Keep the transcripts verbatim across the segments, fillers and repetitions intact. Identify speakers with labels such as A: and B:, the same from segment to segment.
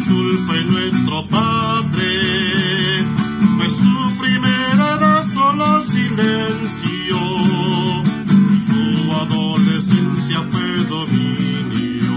A: azul fue nuestro padre, fue su primera edad solo silencio, su adolescencia fue dominio.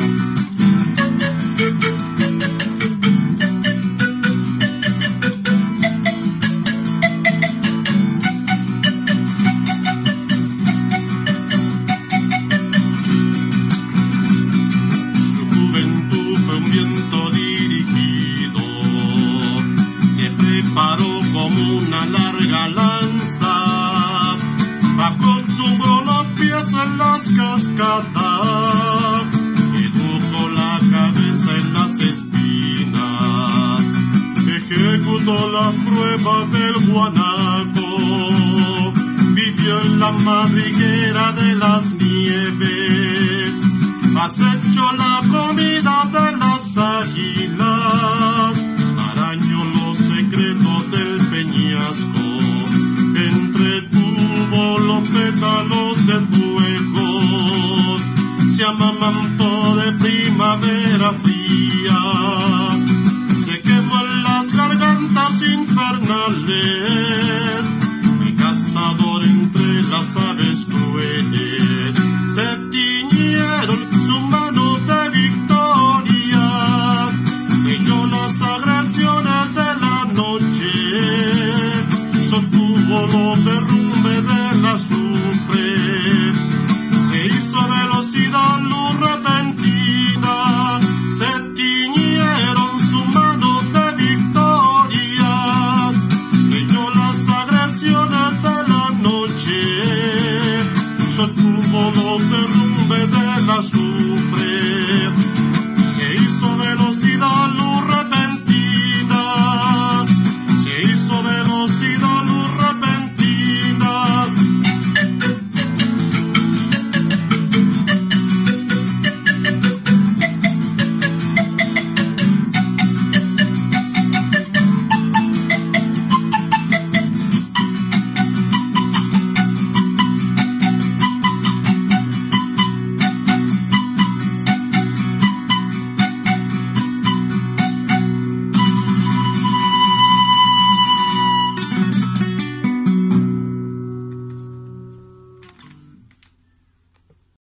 A: Su juventud fue un viento dirigido, se preparó como una larga lanza, acostumbró los pies en las cascadas, educó la cabeza en las espinas, ejecutó la prueba del guanaco, vivió en la madriguera de las nieves, acechó la comida de las águilas, arañó los secretos del peñasco, entretuvo los pétalos de fuego, se amamantó de primavera fría, se quemó en las gargantas infernales, fue cazador entre las aves crueles, se tiñeron sus manos de victoria, leyó las agresiones de la noche, sostuvo los derrumbes del azufre, se hizo velocidad luz repentina, se tiñeron sus manos de victoria, leyó las agresiones de la noche, sostuvo los derrumbes del azufre.